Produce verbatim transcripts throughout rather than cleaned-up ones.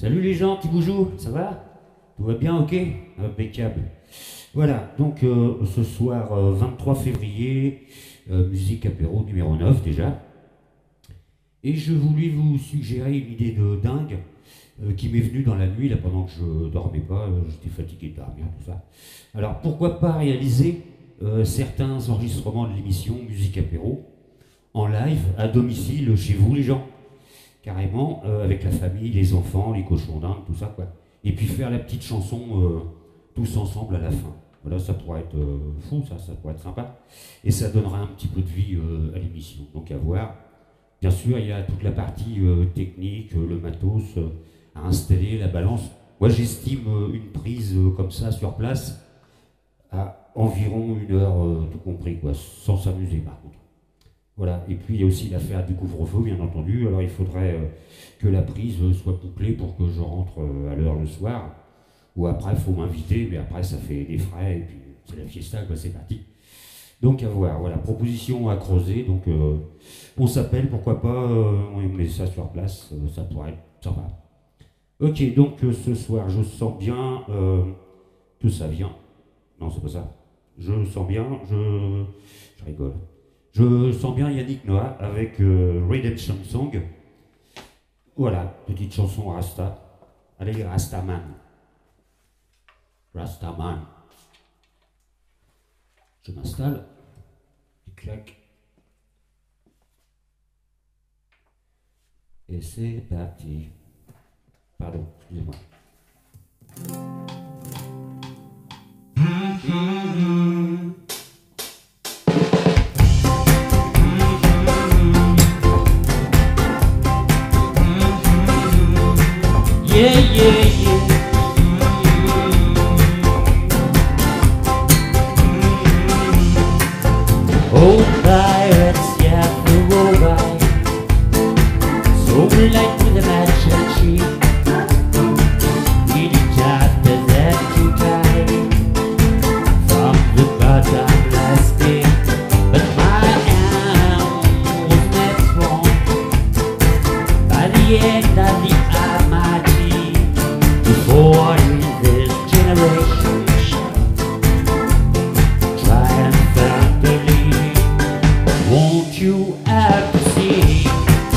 Salut les gens, petit boujou, ça va? Tout va bien, ok? Impeccable. Voilà, donc euh, ce soir, euh, vingt-trois février, euh, musique apéro numéro neuf déjà. Et je voulais vous suggérer une idée de dingue euh, qui m'est venue dans la nuit, là, pendant que je dormais pas, euh, j'étais fatigué de dormir, tout ça. Alors pourquoi pas réaliser euh, certains enregistrements de l'émission Musique apéro en live, à domicile, chez vous les gens, carrément, euh, avec la famille, les enfants, les cochons d'Inde, tout ça, quoi. Et puis faire la petite chanson euh, tous ensemble à la fin. Voilà, ça pourrait être euh, fou, ça, ça pourrait être sympa. Et ça donnera un petit peu de vie euh, à l'émission, donc à voir. Bien sûr, il y a toute la partie euh, technique, euh, le matos euh, à installer, la balance. Moi, j'estime euh, une prise euh, comme ça sur place à environ une heure, euh, tout compris, quoi, sans s'amuser par contre. Voilà, et puis il y a aussi l'affaire du couvre-feu, bien entendu. Alors il faudrait euh, que la prise euh, soit couplée pour que je rentre euh, à l'heure le soir. Ou après, il faut m'inviter, mais après, ça fait des frais, et puis c'est la fiesta, quoi, c'est parti. Donc à voir, voilà, proposition à creuser. Donc euh, on s'appelle, pourquoi pas, euh, on met ça sur place, euh, ça pourrait être sympa. Ok, donc euh, ce soir, je sens bien euh, que ça vient. Non, c'est pas ça. Je sens bien, je, je rigole. Je sens bien Yannick Noah avec euh, Redemption Song. Voilà, petite chanson Rasta. Allez, Rastaman. Rastaman. Je m'installe. Et clac. Et c'est parti. Pardon, excusez-moi. Mm-hmm. Yeah, yeah, yeah. Oh, pirates, yeah, we roll by. So we like with a match and cheap. We did just as that you carry from the bottomless pit. But my arm was not strong by the end of the Almighty. Before this generation triumphantly, won't you have to see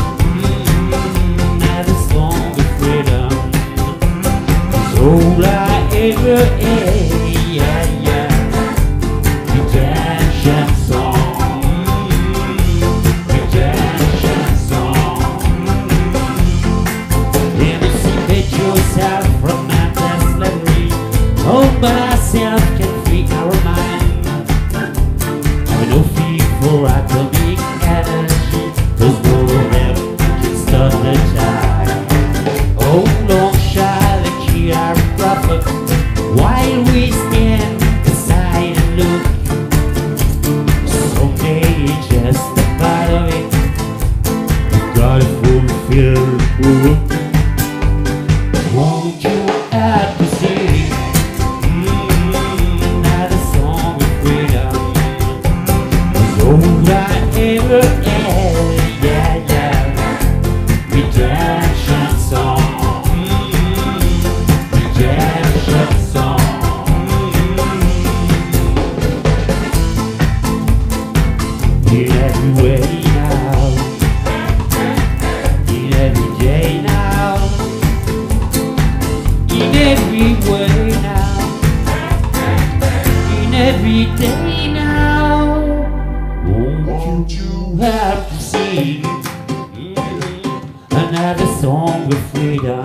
mm, that a song of freedom is all I ever had, yeah, yeah. Redemption song, redemption song. Emancipate yourself from mental slavery. All by ourselves can free our mind. Have no fear for atomic energy, 'cause no one can stop the time. Oh, long shall the key our prophet, while we stand aside and look. Someday just a part of it, we've gotta fulfill the book. Won't you have to see mm, not a song of freedom is all I ever had, yeah, yeah. Redemption song, mm, redemption song. In every way now, in every day now, in every way now, in every day now. Won't you have to sing mm, another song of freedom?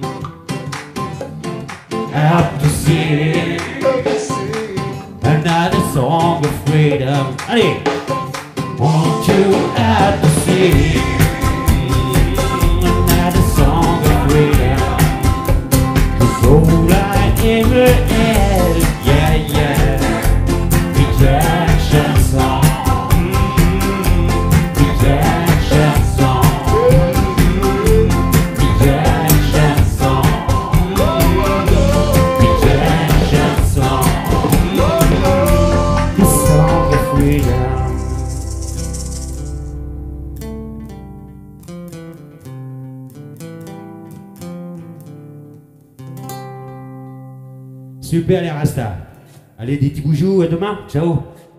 Have to sing another song of freedom. Allez, won't you have to sing mm, another song of freedom? All I ever had, yeah, yeah. Redemption song, mm, redemption song, mm, redemption song, mm, redemption song, mm, the song of freedom. Super les Rastas. Allez, des petits boujous, à demain. Ciao.